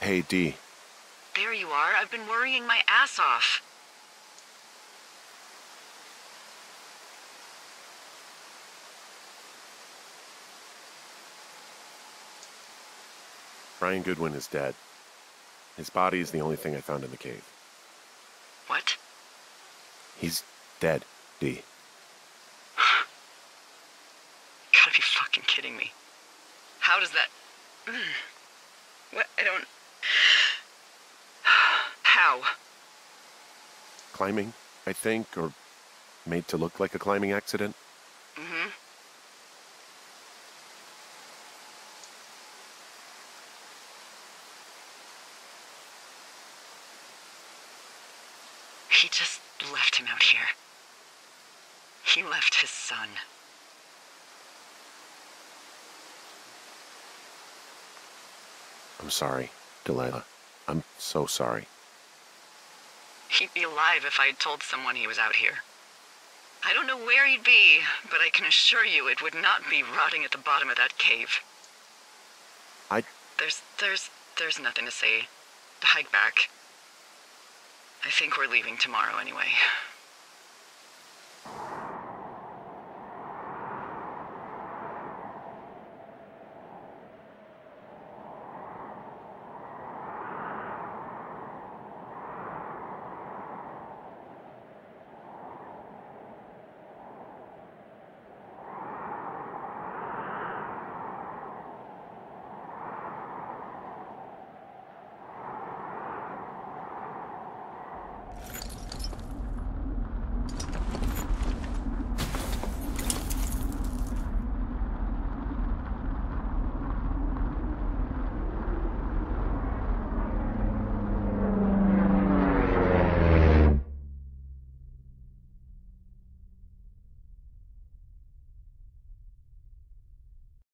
Hey, Dee. There you are. I've been worrying my ass off. Brian Goodwin is dead. His body is the only thing I found in the cave. What? He's dead, Dee. Gotta be fucking kidding me. How does that... What? I don't... How? Climbing, I think, or made to look like a climbing accident. Mm-hmm. He just left him out here. He left his son. I'm sorry, Delilah. I'm so sorry. He'd be alive if I had told someone he was out here. I don't know where he'd be, but I can assure you it would not be rotting at the bottom of that cave. There's nothing to say. Hike back. I think we're leaving tomorrow anyway.